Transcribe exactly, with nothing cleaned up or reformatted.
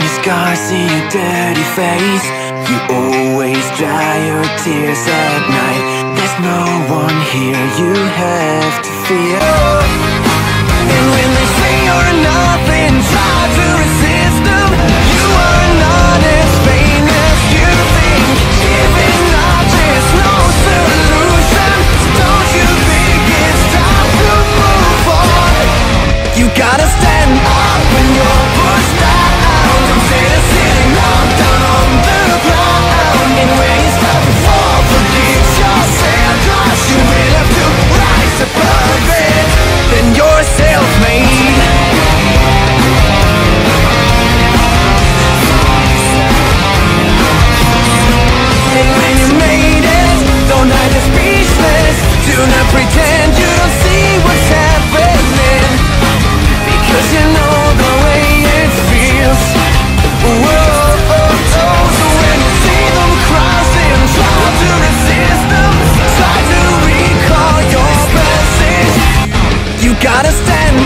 scars, see your dirty face. You always dry your tears at night. There's no one here you have to fear. And when they say you're nothing, try to resist them. You are not as vain as you think. Giving up is no solution. Don't you think it's time to move on? You gotta stand up when you're pushed down. Instead of sitting down, down on the ground. And when you start to fall, forgive yourself. 'Cause you will have to rise above it. Then you're self-made. And when you made it, don't hide the speechless. Do not pretend you don't see what's happening, because you know the way it feels. Whoa, oh, oh. So when you see them crossing, try to resist them. Try to recall your passage. You gotta stand